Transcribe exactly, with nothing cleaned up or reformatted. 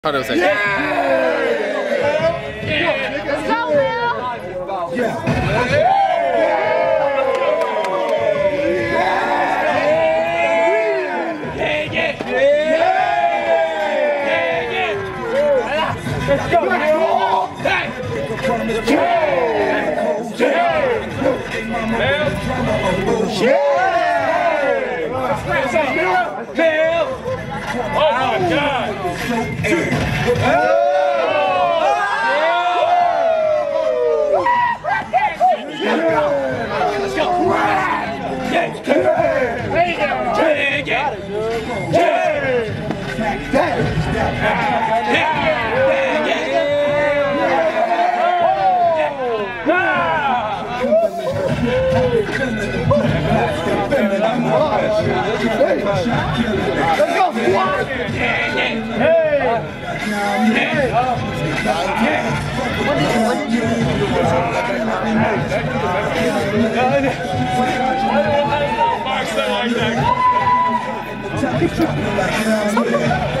Hold on a second. Yeah! Yeah! Let's go, Bill! Yeah! Let's go, Bill! Hey! Bill! Oh my God! Let's go! Let's go, squad! Hey!